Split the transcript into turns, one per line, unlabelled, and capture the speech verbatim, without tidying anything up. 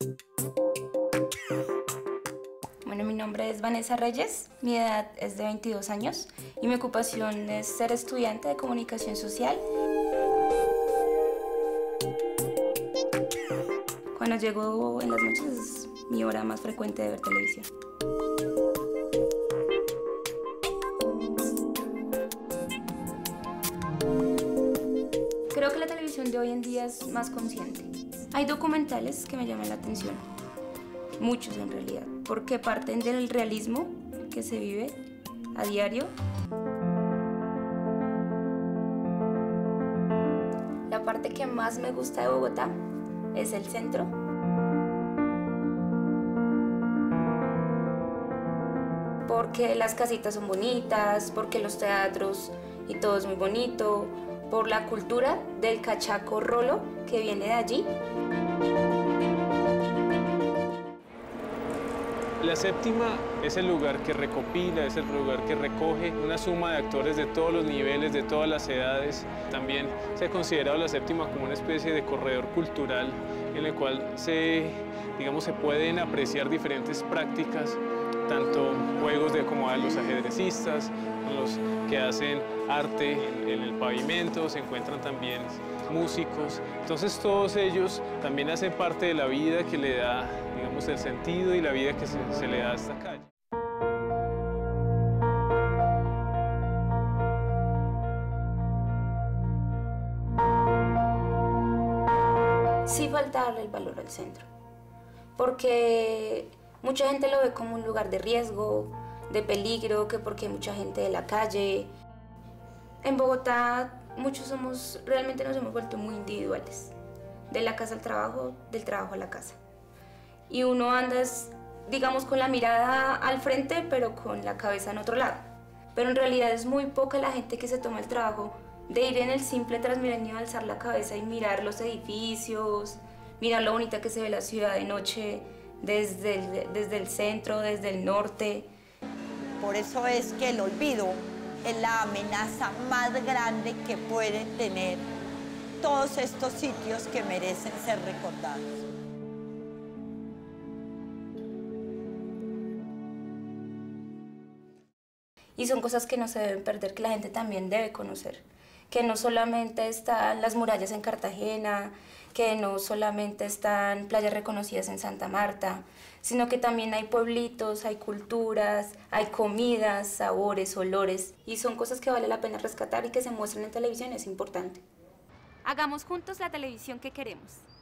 Bueno, mi nombre es Vanessa Reyes, mi edad es de veintidós años y mi ocupación es ser estudiante de comunicación social. Cuando llego en las noches es mi hora más frecuente de ver televisión. Creo que la televisión de hoy en día es más consciente. Hay documentales que me llaman la atención, muchos en realidad, porque parten del realismo que se vive a diario. La parte que más me gusta de Bogotá es el centro. Porque las casitas son bonitas, porque los teatros y todo es muy bonito, por la cultura del cachaco rolo que viene de allí.
La Séptima es el lugar que recopila, es el lugar que recoge una suma de actores de todos los niveles, de todas las edades. También se ha considerado la Séptima como una especie de corredor cultural en el cual se, digamos, se pueden apreciar diferentes prácticas, tanto juegos de como a los ajedrecistas, los que hacen arte en el pavimento, se encuentran también músicos. Entonces todos ellos también hacen parte de la vida que le da, digamos, el sentido y la vida que se, se le da a esta calle.
Sí falta darle el valor al centro, porque mucha gente lo ve como un lugar de riesgo, de peligro, que porque hay mucha gente de la calle. En Bogotá muchos somos, realmente nos hemos vuelto muy individuales, de la casa al trabajo, del trabajo a la casa. Y uno anda, digamos, con la mirada al frente, pero con la cabeza en otro lado. Pero en realidad es muy poca la gente que se toma el trabajo de ir en el simple Transmilenio, alzar la cabeza y mirar los edificios, mirar lo bonita que se ve la ciudad de noche, desde el, desde el centro, desde el norte.
Por eso es que el olvido es la amenaza más grande que pueden tener todos estos sitios que merecen ser recordados.
Y son cosas que no se deben perder, que la gente también debe conocer. Que no solamente están las murallas en Cartagena, que no solamente están playas reconocidas en Santa Marta, sino que también hay pueblitos, hay culturas, hay comidas, sabores, olores, y son cosas que vale la pena rescatar y que se muestran en televisión, es importante.
Hagamos juntos la televisión que queremos.